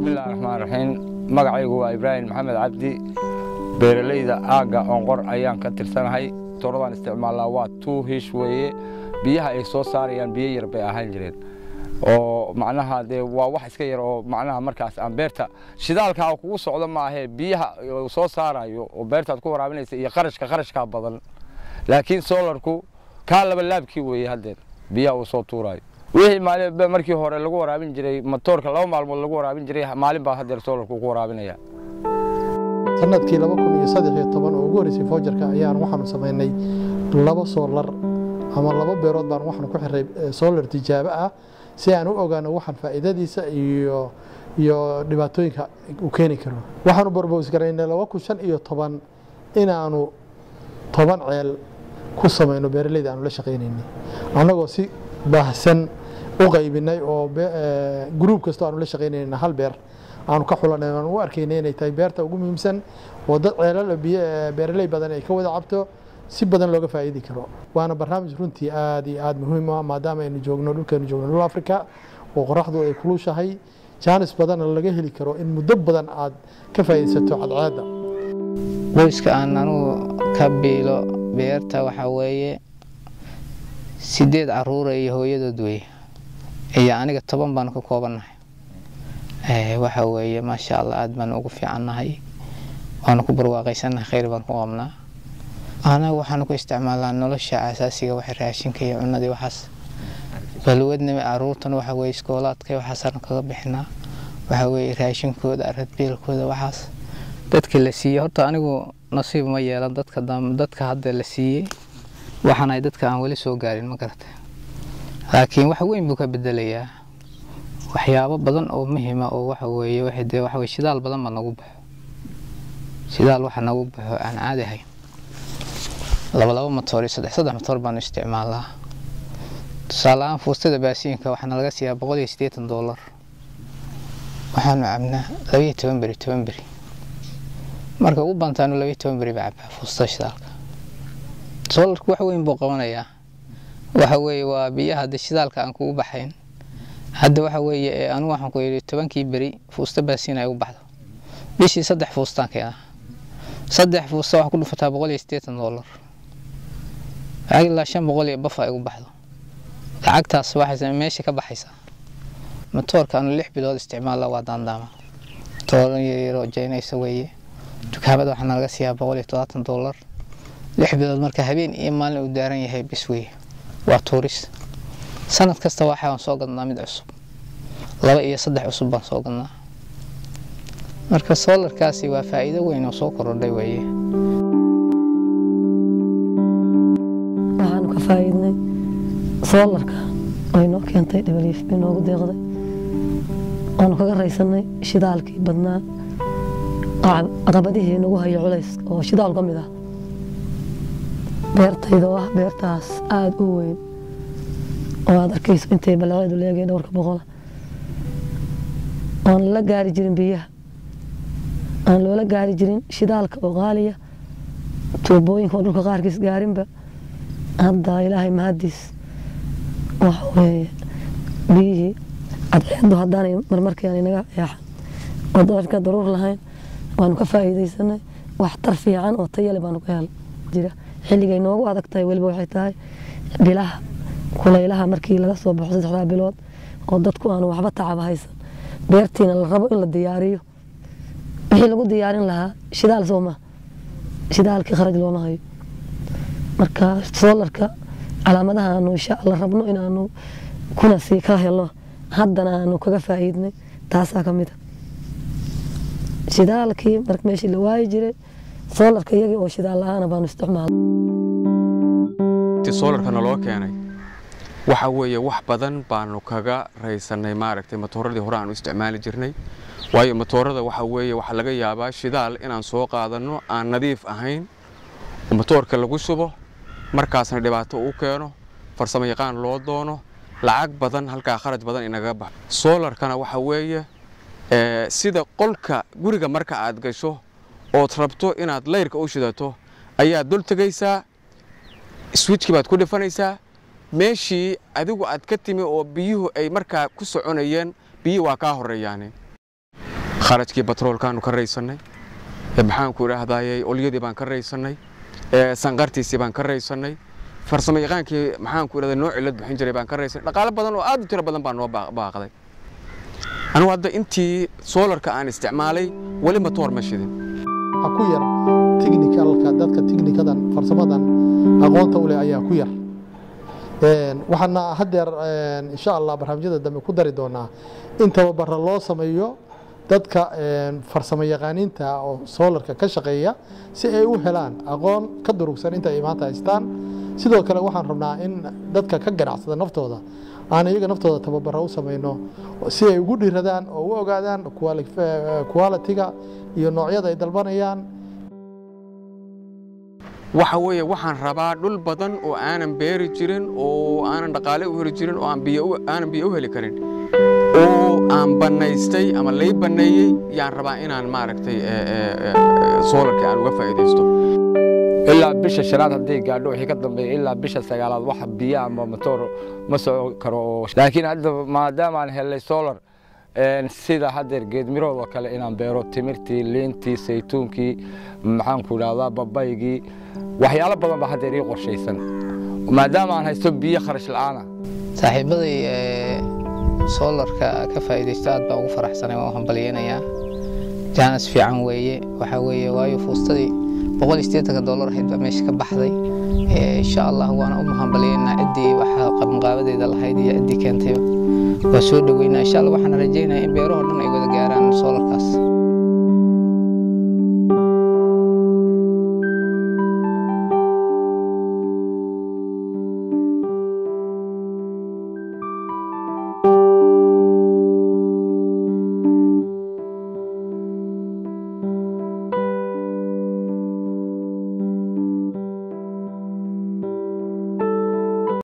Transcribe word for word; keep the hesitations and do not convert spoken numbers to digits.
بسم الله الرحمن الرحيم magacaygu waa Ibrahim Maxamed Cabdi beeralayda aaga onqor ayaan ka tirsanahay tooradan isticmaalaa waa two hish weeye biyaha ay soo saarayaan biyo yar bay ahaan jireen oo macnaha de waa wax iska yar oo macnaha markaas aan beerta shidaalka kugu socdo ma aha biyaha soo saarayo oo beertaad ku waraabinaysa iyo qarashka qarashka badan laakiin solarku ka laba laabkii weeye hadda biyaha uu soo tuurayo wixii maalin markii hore lagu waraabin jiray matoorka laba maalmood lagu waraabin jiray maalin baa hadda solarku ku waraabinaya sanadkii laba kun iyo saddex iyo toban oo ugu horeysay foojarka ayaan waxaanu sameynay laba solar ama laba beerood baan waxaan ku xiray solar tijaabo ah si aan u ogaano waxaan faa'iidadiisa iyo iyo dhibaatooyinka uu keeni karo waxaanu propose gareynay laba kun shan iyo toban inaanu toban ceel ku sameyno beeralayda aan la shaqeynaynay anagoo si baahsan u qaybinay oo group kasta aan la shaqeynayna hal beer aan ka xulanay aan u arkaynay inay tahay beerta ugu muhiimsan oo dad ceelal beeralay badan ay ka wada cabto si badan looga faa'iidi karo waana barnaamij runtii aad iyo aad muhiim ah maadaama aynu joogno dhulkeenu joogno dhul Afrika oo qoraxdu ay kulushahay chance badan laga heli karo in muddo badan aad ka faa'iideysato cadceeda qoyska aan anu ka biilo beerta waxa weeye sideed caruur iyo hooyadood way iyo aniga toban baan ka koobanahay ee waxa weeye ma sha Allah aad baan ugu fiicanahay waan ku barwaaqaysanahay khayr baan ku qabnaa ana waxaan ku isticmaalaa nolosha asaasiga wax raashinka iyo cunada waxaas balwadna caruurtan waxa weeye iskoolaadka waxaas kaga bixinaa waxa weeye raashinkooda arad biilkooda waxaas dadka la siiyay horta anigu nasiib ma yeelan dadka dadka hadda la siiyay waxaan ay dadka aan wali soo gaarin ma garata laakiin wax weyn buu ka bedelayaa waxyaabo badan oo muhiim ah oo waxa weeye waxa de waxa weeye shidaal badan ma nagu baxo shidaal waxa nagu baxo aan caadi ahayn laba laba matoor iyo saddex saddex matoor baan isticmaalaa tusaalahaan fuustada baasiinka waxaana laga siiyaa boqol iyo siddeetan dollar waxaanu cabnaa laba iyo toban beri toban beri marka ugu bantaanu laba iyo toban beri baa cabaa fuustada shidaalka solarku wax weyn buu qabanayaa waxa weeye waa biyaha shidaalka aan ku baxayn hadda waxa weeye anu waxaan ku yeelay tobankii beri fuusta baasiin ay u baxdo bishii saddex fuustaan keenaa saddex fuusta wax ku dhufataa boqol iyo siddeetan dollar ilaa shan boqol iyo baf ay u baxdo lacagtaas waxay meesha ka baxaysaa matoorka anu lix bilood isticmaala waa daandaama tooran yaro jeynaysa weeye dukaamada waxaana laga siiyaa boqol iyo todobaatan dollar lix bilood marka habeen iyo maalin uu daaran yahay bis weeye waa tuuris sanad kasta waxaan soo gadnaa mid cusub laba iyo saddex cusub baan soo gadnaa marka solarkaasi waa faa'iido weyn oo soo kordhay weeye waxaan ka faa'iidnay solarka ay noo keentay W F P noogu deeqday aan kaga raysanay shidaalkii badnaa caqabadihii nagu hayo culays oo shidaal ka mid ah beertayda waa beertaas aad u weyn oo aad arkayso intay balaaqadu leeyahay dhowrka boqol aan la gaari jirin biyaha aan loola gaari jirin shidaalka oo qaaliya tuubooyinka dhulka qaarkiis gaarinba hadda ilaahay mahadiis waxa weeye biyihii cadceedu haddaanay marmarkii naga yeexan oo dadka daruur lahayn waanu ka faa'iideysanay wax tar fiican oo tayo leh baanu ka helay jira xilligay noogu adag tahay waliba waxay tahay bilaha kulaylaha markii laga soo baxo saddexda bilood oo dadku aan waxba tacab haysan beertiina la rabo in la diyaariyo wixii lagu diyaarin lahaa shidaal sooma shidaalkii kharaj looma hayo marka solarka calaamadaha aanu insha Allah rabno inaanu kuna sii ka helo haddana aanu kaga faa'iidnay taasaa ka mid ah shidaalkii marka meeshii la waayi jiray solarka iyagii oo shidaal la'aan baan isticmaalay solarka loo keenay waxa weeye wax badan baanu kaga raysanay maaragtay matooradii hore aanu isticmaali jirnay waayo matoorada waxa weeye waxa laga yaabaa shidaal inaan soo qaadano aan nadiif ahayn oo matoorka lagu shubo markaasna dhibaato u keeno farsamo yaqaan loo doono lacag badan halka kharaj badan inaga baxo solarkana waxa weeye ee sida qolka guriga marka aad gasho oo rabto inaad leyrka u shidato ayaa dul tagaysaa switchki baad ku dhifanaysaa meeshii adigu aad ka timi oo biyuhu ay markaa ku soconayeen biyo waa ka horeeyaan kharajkii batroolkaanu ka raysanay maxaan ku idhaahdayay olyadii baan ka raysanay sanqartiisii baan ka raysanay farsamo yaqaankii maxaan ku idhahday nooc cilad bixin jiray baan ka raysanay dhaqaale badan oo aad u tiro badan baan noo baaqday anigu hadda intii soolarka aan isticmaalay weli matoor ma shidin waxaa ku yar technicalka dadka technicadan farsamadan aqoonta u leh ayaa ku yar waxaana haddeer insha allah barnaamijyada dambe ku dari doonaa in tababaro loo sameeyo dadka farsamo yaqaaniinta oo soolarka ka shaqeeya si ay u helaan aqoon ka durugsan inta ay maanta haystaan sidoo kale waxaan rabnaa in dadka ka ganacsada naftooda aan iyaga naftooda tababaro u samayno si ay ugu dhiradaan oo u ogaadaan quality-ga iyo noocyada ay dalbanayaan waxa weeye waxaan rabaa dhul badan oo aanan beeri jirin oo aanan dhaqaale u heli jirin oo aan biyo aanan biyo u heli karin oo aan banaystay ama lay baneeyay yaan rabaa inaan maaragtay soolarka aan uga faa'iideysto ilaa bisha shanaad haddii gaadho wixii ka dambeeya ilaa bisha sagaalaad wax biyo ama matoor ma soo karo laakiin hadda maadaama aan helay soolar sida haddeer geedmirood oo kale inaan beero timirtii liintii saytuunkii maxaan ku idhahdaa babaygii waxyaalo badan baa haddeer ii qorshaysan maadaama aan haysto biyo kharash la'aana saaxiibaday soolarka ka faa'iideysta aad baa ugu faraxsanay waan hambaliyeynayaa jaanis fiican weeye waxa weeye waayo fuustadii boqol iyo siddeetan dollar ahayd baa meesha ka baxday insha allah waana u mahambaliyeynaa ciddii waxa qabanqaabadeeda lahayd iyo ciddii keentayba waa soo dhaweynaa insha allah waxaan rajaynayaa in beeraha dhan ay wada gaaraan soolarkaas